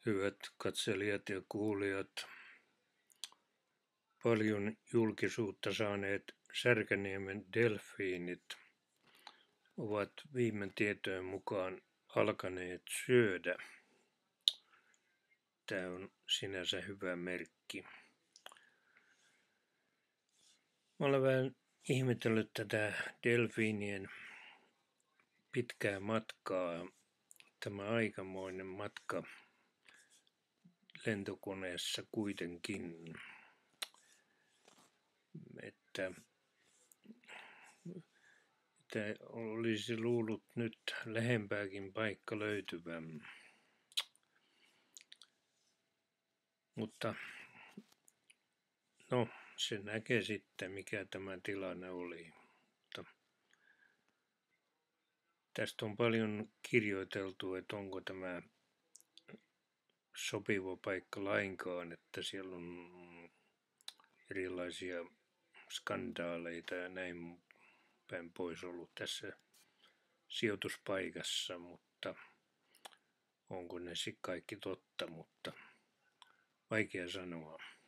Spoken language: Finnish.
Hyvät katselijat ja kuulijat, paljon julkisuutta saaneet Särkänniemen delfiinit ovat viime tietojen mukaan alkaneet syödä. Tämä on sinänsä hyvä merkki. Mä olen vähän ihmetellyt tätä delfiinien pitkää matkaa. Tämä aikamoinen matka lentokoneessa kuitenkin, että olisi luullut nyt lähempääkin paikka löytyvän. Mutta no, se näkee sitten, mikä tämä tilanne oli. Mutta tästä on paljon kirjoiteltu, että onko tämä sopiva paikka lainkaan, että siellä on erilaisia skandaaleita ja näin päin pois ollut tässä sijoituspaikassa, mutta onko ne sitten kaikki totta, mutta vaikea sanoa.